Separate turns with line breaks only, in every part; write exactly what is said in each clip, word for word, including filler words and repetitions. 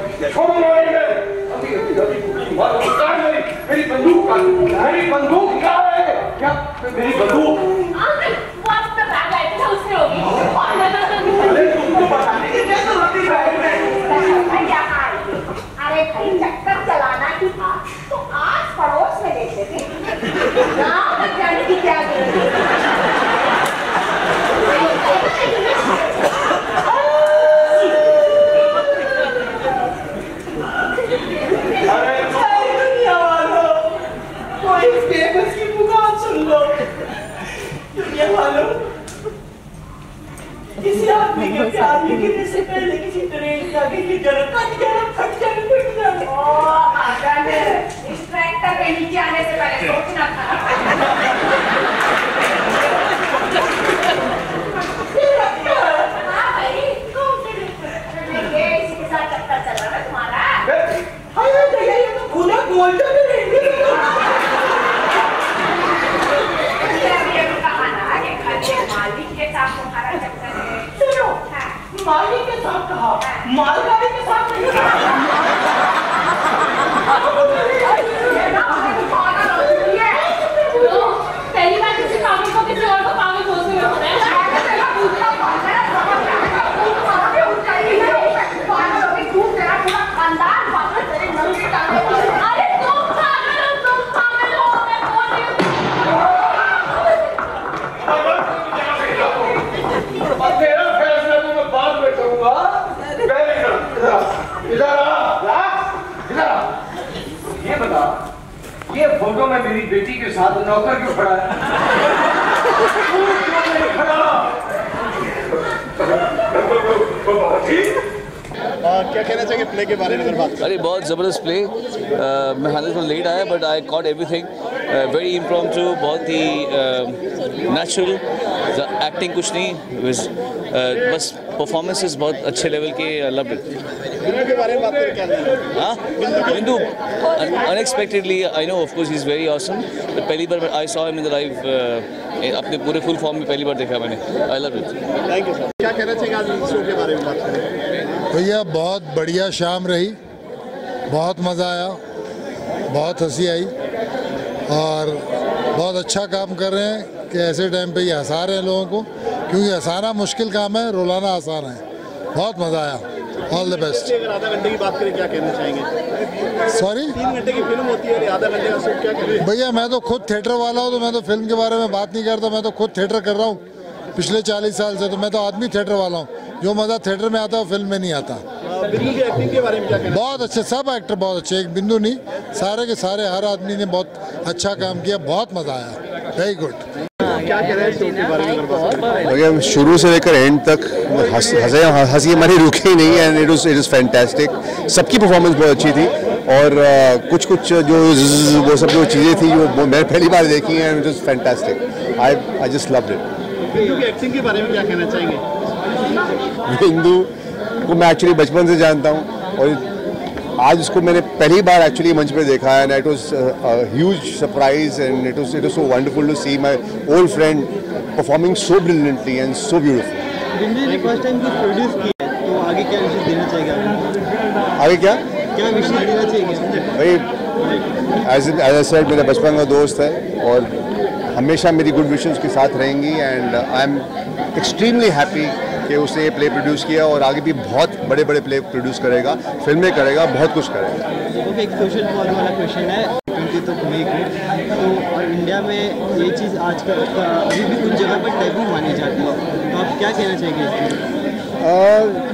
छोड़ो मोबाइल में। अभी अभी अभी मारो कहाँ मेरी मेरी बंदूक का मेरी बंदूक क्या है? क्या मेरी बंदूक?
अंकल वो आप तो बैग लाए थे उससे होगी।
अरे तुमको बताने की क्या जरूरत थी बैग में?
भाई क्या कहा? अरे भाई चक्कर चलाना ही था तो आस पड़ोस में देखते थे। गाँव तक जाने की क्या जरूरत है?
किसी आदमी के प्यार में गिरने से पहले किसी ट्रेन का किसी जन्म का जन्म फट जाने फट जाने
ओह आजान इस ट्रैक्टर के नीचे आने से पहले सोचना था। हाँ भाई कौन से ये इसी के साथ चक्कर चल रहा है तुम्हारा?
हाय भैया ये तो खुला गोल्डन है।
मालिक के साथ तुम्हारा चक्कर है।
सुनो मालिक के साथ कहा मालगाड़ी के साथ नहीं
पहली बार किसी पागल को किसी और को पागल बोल रहे हो
ये बता, ये फोटो में मेरी बेटी के साथ नौकर क्यों खड़ा है? क्यों नहीं खड़ा?
क्या कहना चाहिए प्ले के बारे में अगर बात करें?
अरे बहुत ज़बरदस्त प्ले। मैं हालांकि थोड़ा लेट आया but I caught everything very impromptu, बहुत ही नेचुरल, एक्टिंग कुछ नहीं, uh, बस परफॉर्मेंसेस बहुत अच्छे लेवल के। Loved it.
बिंदु के बारे में बात करें क्या नहीं?
हाँ Bindu unexpectedly I know of course he is very awesome, but पहली बार I saw him in the live, अपने पूरे फुल फॉर्म में पहली बार देखा मैंने। I love it.
Thank you sir. क्या कहना चाहिए आज इस शो के बारे में बात करें?
भैया बहुत बढ़िया शाम रही, बहुत मज़ा आया, बहुत हंसी आई और बहुत अच्छा काम कर रहे हैं कि ऐसे टाइम पे ये हंसा रहे हैं लोगों को, क्योंकि हंसाना मुश्किल काम है, रुलाना आसान है। बहुत मज़ा आया। All the best.
अगर आधा घंटे की बात करें क्या कहना चाहेंगे?
सॉरी,
तीन घंटे की फिल्म होती है, आधा घंटे का शो, क्या कहेंगे?
भैया मैं तो खुद थिएटर वाला हूँ, तो मैं तो फिल्म के बारे में बात नहीं करता। मैं तो खुद थिएटर कर रहा हूँ पिछले चालीस साल से, तो मैं तो आदमी थिएटर वाला हूँ। जो मज़ा थिएटर में आता है फिल्म में नहीं आता।
बिंदु की एक्टिंग के बारे में क्या कहना?
बहुत अच्छे, सब एक्टर बहुत अच्छे, एक बिंदु नहीं, सारे के सारे, हर आदमी ने बहुत अच्छा काम किया, बहुत मज़ा आया। Very good.
क्या कह रहे हैं शो के बारे में अगर बात करें?
देखिए शुरू से लेकर एंड तक हंसे हंसी हमारी रुकी ही नहीं है, and it was it is fantastic. सबकी परफॉर्मेंस बहुत अच्छी थी और uh, कुछ कुछ जो वो सब जो चीज़ें थी जो मैंने पहली बार देखी हैं, it was fantastic. I I just loved it.
Bindu की एक्टिंग के बारे में क्या कहना चाहेंगे?
बिंदु को मैं एक्चुअली बचपन से जानता हूँ और आज उसको मैंने पहली बार एक्चुअली मंच पे देखा है, and it was a huge surprise and it was it was so wonderful to see my old friend performing so brilliantly and so beautiful.
Bindu ने फर्स्ट टाइम कुछ प्रोड्यूस किया है, तो आगे क्या विशेष देना चाहिए?
आगे क्या
क्या विशेष देना चाहिए
भाई? एज एज आई सेड, मेरा बचपन का दोस्त है और हमेशा मेरी गुड विशेस के साथ रहेंगी, and I am extremely happy कि उसने ये प्ले प्रोड्यूस किया और आगे भी बहुत बड़े बड़े प्ले प्रोड्यूस करेगा, फिल्में करेगा, बहुत कुछ करेगा।
ओके, एक सोशल कॉज वाला क्वेश्चन है, ट्वेंटी तो मई को, तो और इंडिया में ये चीज़ आज का अभी भी कुछ जगह पर टैबू मानी जाती है, तो आप क्या कहना चाहेंगे इसमें?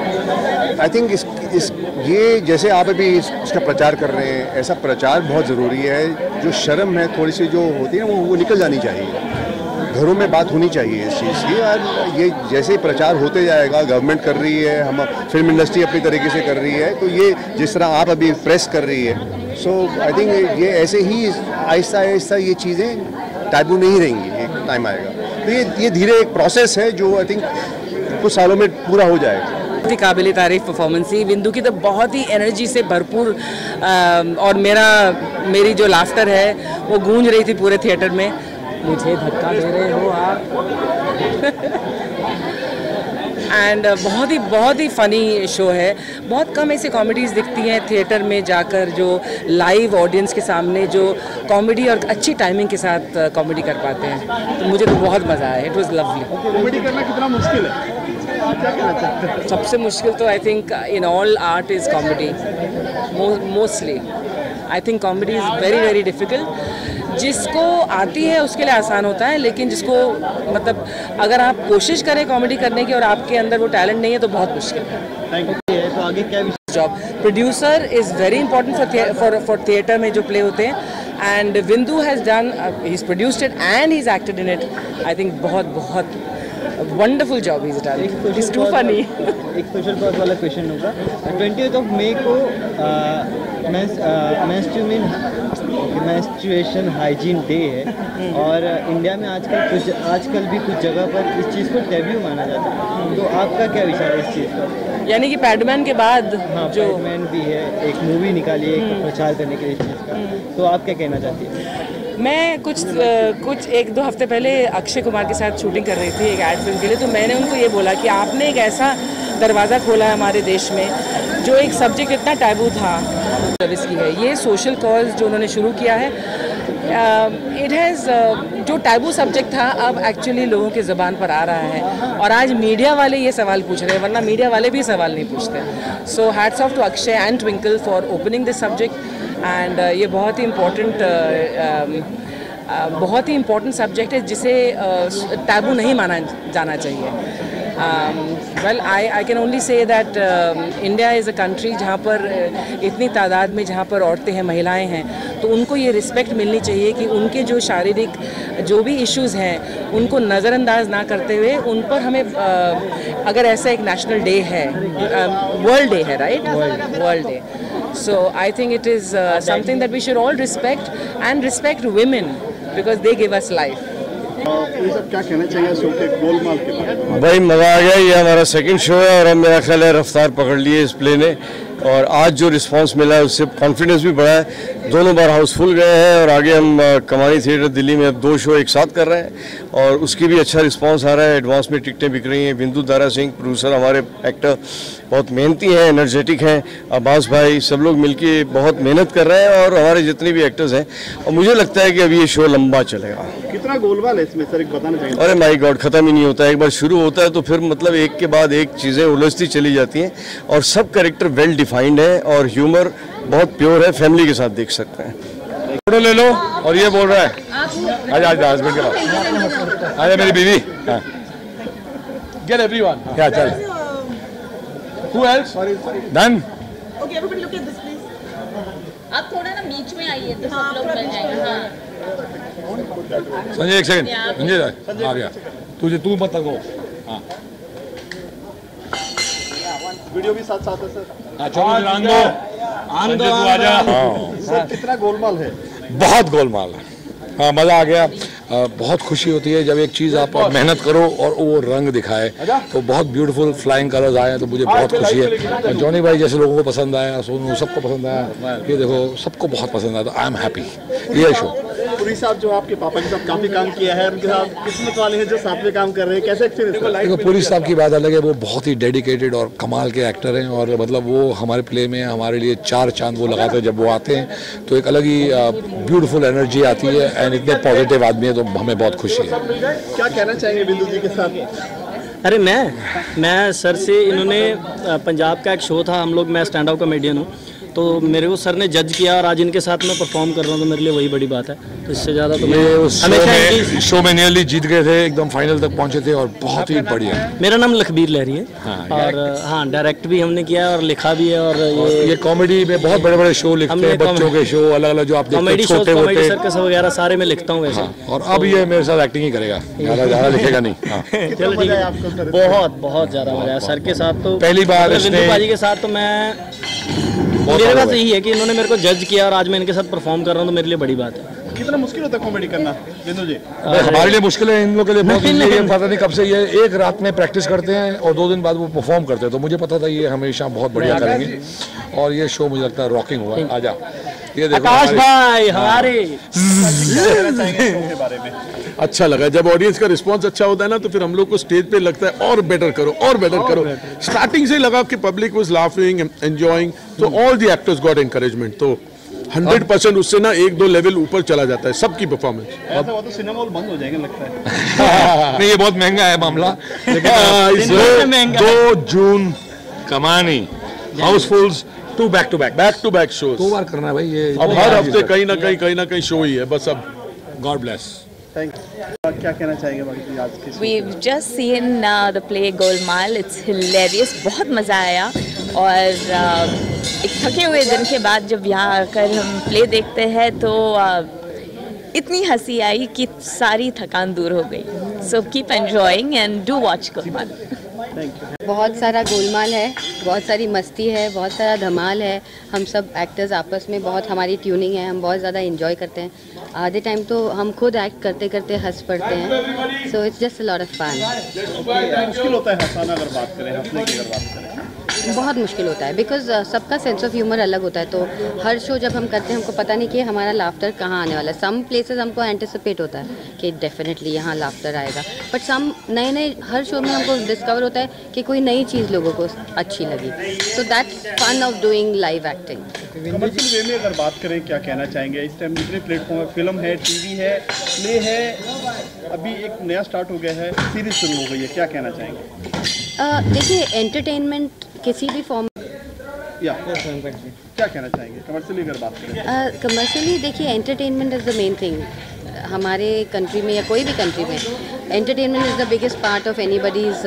आई थिंक इस इस ये जैसे आप अभी इस, इसका प्रचार कर रहे हैं, ऐसा प्रचार बहुत ज़रूरी है। जो शर्म है थोड़ी सी जो होती है ना, वो वो निकल जानी चाहिए। घरों में बात होनी चाहिए इस चीज़ की, और ये जैसे प्रचार होते जाएगा, गवर्नमेंट कर रही है, हम फिल्म इंडस्ट्री अपनी तरीके से कर रही है, तो ये जिस तरह आप अभी प्रेस कर रही है, सो आई थिंक ये ऐसे ही आहिस्ता आहिस्ता ये चीज़ें टैबू नहीं रहेंगी, एक टाइम आएगा। तो ये ये धीरे एक प्रोसेस है जो आई थिंक कुछ सालों में पूरा हो जाएगा।
बहुत ही काबिल तारीफ परफॉर्मेंस थी बिंदु की, तो बहुत ही एनर्जी से भरपूर, और मेरा मेरी जो लाफ्टर है वो गूंज रही थी पूरे थिएटर में। मुझे धक्का दे रहे हो आप। एंड बहुत ही बहुत ही फ़नी शो है। बहुत कम ऐसे कॉमेडीज़ दिखती हैं थिएटर में जाकर जो लाइव ऑडियंस के सामने जो कॉमेडी और अच्छी टाइमिंग के साथ कॉमेडी कर पाते हैं। तो मुझे तो बहुत मज़ा आया, इट वाज लवली।
कॉमेडी करना कितना मुश्किल है? क्या कहना चाहते हैं?
सबसे मुश्किल तो I think in all art is comedy mostly. I think comedy is very very difficult. जिसको आती है उसके लिए आसान होता है, लेकिन जिसको मतलब अगर आप कोशिश करें कॉमेडी करने की और आपके अंदर वो टैलेंट नहीं है तो बहुत मुश्किल है।
Thank you. तो आगे क्या
job producer is very important for for for theatre में जो प्ले होते हैं। And Vindu has done, he is produced it and he is acted in it. I think बहुत बहुत wonderful job is done. It's too funny.
एक social cause वाला question होगा। Twentieth of May को मेंस्ट्रुएशन हाइजीन डे है और India में आजकल कुछ आजकल भी कुछ जगह पर इस चीज़ को टैबू माना जाता है, तो आपका क्या विचार है इस चीज़ पर?
यानी कि पैडमैन के बाद
हाँ,
जो
पैडमैन भी है, एक मूवी निकाली है एक प्रचार करने के लिए इस चीज़ का, तो आप क्या कहना चाहती हैं?
मैं कुछ कुछ एक दो हफ्ते पहले अक्षय कुमार के साथ शूटिंग कर रही थी एक एड फिल्म के लिए, तो मैंने उनको ये बोला कि आपने एक ऐसा दरवाज़ा खोला है हमारे देश में जो एक सब्जेक्ट इतना टैबू था, सर्विस की है। ये सोशल कॉज जो उन्होंने शुरू किया है, इट हैज़ uh, जो टैबू सब्जेक्ट था अब एक्चुअली लोगों की ज़बान पर आ रहा है और आज मीडिया वाले ये सवाल पूछ रहे हैं, वरना मीडिया वाले भी सवाल नहीं पूछते। So hats off to Akshay and Twinkle for opening this subject and ये बहुत ही इम्पोर्टेंट uh, uh, बहुत ही इम्पोर्टेंट सब्जेक्ट है जिसे टैबू uh, नहीं माना जाना चाहिए। Well I I can only say that India is a country जहाँ पर uh, इतनी तादाद में जहाँ पर औरतें हैं, महिलाएं हैं, तो उनको ये रिस्पेक्ट मिलनी चाहिए कि उनके जो शारीरिक जो भी इश्यूज़ हैं उनको नज़रअंदाज ना करते हुए उन पर हमें uh, अगर ऐसा एक नेशनल डे है, वर्ल्ड डे है, right, world day, so I think it is something that we should all respect and respect women because they give us life.
सब क्या कहना चाहिए शो के गोलमाल के बारे में?
भाई मज़ा आ गया। ये हमारा सेकंड शो है और हम मेरा ख्याल है रफ्तार पकड़ लिए इस प्ले ने और आज जो रिस्पांस मिला है उससे कॉन्फिडेंस भी बढ़ा है। दोनों बार हाउसफुल गए हैं और आगे हम कमानी थिएटर दिल्ली में अब दो शो एक साथ कर रहे हैं और उसकी भी अच्छा रिस्पांस आ रहा है। एडवांस में टिकटें बिक रही हैं। बिंदु दारा सिंह प्रोड्यूसर हमारे एक्टर बहुत मेहनती हैं, एनर्जेटिक हैं। अब्बास भाई सब लोग मिलके बहुत मेहनत कर रहे हैं और हमारे जितने भी एक्टर्स हैं और मुझे लगता है कि अभी ये शो लंबा चलेगा।
कितना गोलमाल है इसमें सर, एक बताना चाहिए?
अरे माय गॉड, ख़त्म ही नहीं होता है। एक बार शुरू होता है तो फिर मतलब एक के बाद एक चीज़ें उलझती चली जाती हैं और सब कैरेक्टर वेल डिफाइंड है और ह्यूमर बहुत प्योर है, फैमिली के साथ देख सकते हैं। फोटो ले लो और ये बोल रहा है आज आज हस्बैंड के पास आजा मेरी बीवी। गेट एवरीवन, क्या चल Who else? Done?
Okay, everybody look at this, please. आप थोड़ा ना बीच में आइए तो सब लोग मिल जाएंगे। हाँ।
संजय एक सेकंड, संजय आ गया। तुझे तू मत लगो। हाँ।
वीडियो भी साथ साथ है सर।
हाँ, चलो आन दो, आन दो, तू आजा।
सर कितना गोलमाल है?
बहुत गोलमाल है। हाँ, मज़ा आ गया। आ, बहुत खुशी होती है जब एक चीज़ आप मेहनत करो और वो रंग दिखाए, तो बहुत ब्यूटीफुल फ्लाइंग कलर्स आए तो मुझे बहुत खुशी है। जॉनी भाई जैसे लोगों को पसंद आया, सोनू सबको पसंद आया, ये देखो सबको बहुत पसंद आया, तो आई एम हैप्पी। ये शो
पुरी साहब जो आपके पापा के साथ काफी काम किया है, उनके साथ किस्मत वाले हैं जो साथ में काम कर रहे हैं, कैसे एक्सपीरियंस?
देखो पुरी साहब की बात अलग है, वो बहुत ही डेडिकेटेड और कमाल के एक्टर हैं और मतलब वो हमारे प्ले में हमारे लिए चार चांद वो लगाते हैं। जब वो आते हैं तो एक अलग ही ब्यूटीफुल एनर्जी आती है एंड इतने पॉजिटिव आदमी है तो हमें बहुत खुशी है।
क्या कहना चाहेंगे बिंदु जी के साथ?
अरे मैं मैं सर से, इन्होंने पंजाब का एक शो था, हम लोग, मैं स्टैंड अप कॉमेडियन हूँ, तो मेरे को सर ने जज किया और आज इनके साथ मैं परफॉर्म कर रहा हूँ तो मेरे लिए वही बड़ी बात है। तो इससे ज़्यादा तो मैं
हमेशा शो में नियरली जीत गए थे, एकदम फाइनल तक पहुँचे थे और बहुत ही बढ़िया।
मेरा नाम लखबीर लहरी है। हाँ, और हाँ, डायरेक्ट भी हमने किया और लिखा भी है और ये
ये कॉमेडी में बहुत बड़े बड़े शो लिखते हैं, बच्चों के शो अलग अलग जो आप
कॉमेडी शो, कॉमेडी सर्कस वगैरह सारे मैं लिखता हूँ वैसे।
और अब ये मेरे साथ एक्टिंग ही करेगा, ज़्यादा ज़्यादा लिखेगा नहीं।
चलो ठीक है, बहुत बहुत ज़्यादा मजा है सर के साथ। तो
पहली बार
बिंदु भाजी के साथ तो मैं, मेरे पास यही है कि इन्होंने मेरे को जज किया और आज मैं इनके साथ परफॉर्म कर रहा हूँ तो मेरे लिए बड़ी बात है।
कितना मुश्किल होता है कॉमेडी करना बिंदु जी?
हमारे लिए मुश्किल है, इन लोगों के लिए बहुत इजी है। पता नहीं कब से ये एक रात में प्रैक्टिस करते हैं और दो दिन बाद वो परफॉर्म करते हैं, तो मुझे पता था ये हमेशा बहुत बढ़िया करेंगे और ये शो मुझे लगता है रॉकिंग हुआ है। आजा ये देखो
आकाश भाई हमारे
बारे में
अच्छा लगा। जब ऑडियंस का रिस्पांस अच्छा होता है ना तो फिर हम लोग को स्टेज पे लगता है और बेटर करो और बेटर करो। स्टार्टिंग से लगा कि पब्लिक वाज लाफिंग एंजॉयिंग, तो all the actors got encouragement. तो हंड्रेड परसेंट उससे ना एक दो लेवल ऊपर चला जाता है सबकी परफॉर्मेंस।
ऐसा हुआ तो सिनेमा हॉल बंद हो जाएगा लगता है।
नहीं, ये बहुत महंगा है मामला, लेकिन दो जून कमानी housefuls two back to back back to back shows दो बार करना है भाई। ये
अब हर हफ्ते कहीं ना कहीं कहीं ना कहीं शो ही है बस। अब गॉड ब्लेस।
Thank you. क्या कहना चाहेंगे बाकी आज के?
We've just seen uh, the play Golmaal. It's hilarious. बहुत मज़ा आया और uh, एक थके हुए दिन के बाद जब यहाँ आकर हम प्ले देखते हैं तो uh, इतनी हंसी आई कि सारी थकान दूर हो गई। So keep enjoying and do watch Golmaal.
बहुत सारा गोलमाल है, बहुत सारी मस्ती है, बहुत सारा धमाल है। हम सब एक्टर्स आपस में बहुत हमारी ट्यूनिंग है, हम बहुत ज़्यादा एंजॉय करते हैं। आधे टाइम तो हम खुद एक्ट करते करते हंस पड़ते हैं। So it's just a lot of fun.
मुश्किल होता है हंसाना अगर बात करें, हंसने की अगर बात करें
बहुत मुश्किल होता है बिकॉज uh, सबका सेंस ऑफ ह्यूमर अलग होता है। तो हर शो जब हम करते हैं हमको पता नहीं कि हमारा लाफ्टर कहाँ आने वाला है। सम प्लेसेस हमको एंटिसिपेट होता है कि डेफिनेटली यहाँ लाफ्टर आएगा, बट सम नए नए हर शो में हमको डिस्कवर होता है कि कोई नई चीज़ लोगों को अच्छी लगी। So that's fun of doing live acting.
Commercial way में अगर बात करें क्या कहना चाहेंगे? इस टाइम जितने प्लेटफॉर्म है, फिल्म है, टीवी है, प्ले है, अभी एक नया स्टार्ट हो गया है, सीरीज शुरू हो गई है, क्या कहना चाहेंगे?
देखिए एंटरटेनमेंट किसी भी फॉर्म
या क्या कहना चाहेंगे कमर्शियली अगर बात करें?
कमर्शियली देखिए entertainment is the main thing. हमारे कंट्री में या कोई भी कंट्री में entertainment is the biggest part of anybody's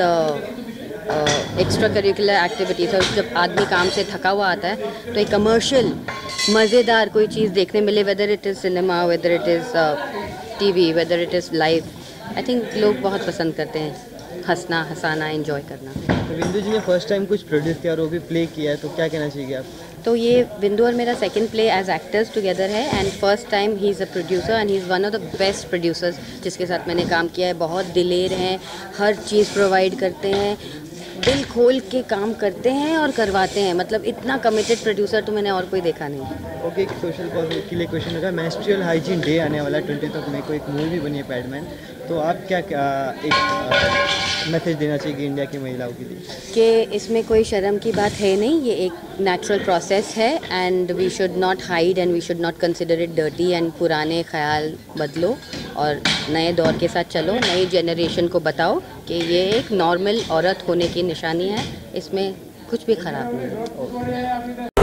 extra curricular activities. और जब आदमी काम से थका हुआ आता है तो एक कमर्शियल मज़ेदार कोई चीज़ देखने मिले, whether it is cinema, whether it is TV, whether it is live, I think लोग बहुत पसंद करते हैं हंसना, हंसाना, एंजॉय करना।
तो बिंदु जी ने फर्स्ट टाइम कुछ प्रोड्यूस किया और वो भी प्ले किया है, तो क्या कहना चाहिए आप?
तो ये बिंदु और मेरा second play as actors together है and first time he is a producer and he is one of the best producers जिसके साथ मैंने काम किया है। बहुत दिलेर हैं, हर चीज़ प्रोवाइड करते हैं, दिल खोल के काम करते हैं और करवाते हैं। मतलब इतना कमिटेड प्रोड्यूसर तो मैंने और कोई देखा नहीं।
ओके, एक सोशल कॉज के लिए क्वेश्चन होगा। मेंस्ट्रुअल हाइजीन डे आने वाला है ट्वेंटी ऑफ मई को, एक मूवी बनी है पैडमैन, तो आप क्या, क्या एक मैसेज देना चाहिए इंडिया की महिलाओं के लिए?
कि इसमें कोई शर्म की बात है नहीं, ये एक नेचुरल प्रोसेस है and we should not hide and we should not consider it dirty and पुराने ख्याल बदलो और नए दौर के साथ चलो, नई जनरेशन को बताओ कि ये एक नॉर्मल औरत होने की निशानी है, इसमें कुछ भी ख़राब नहीं है।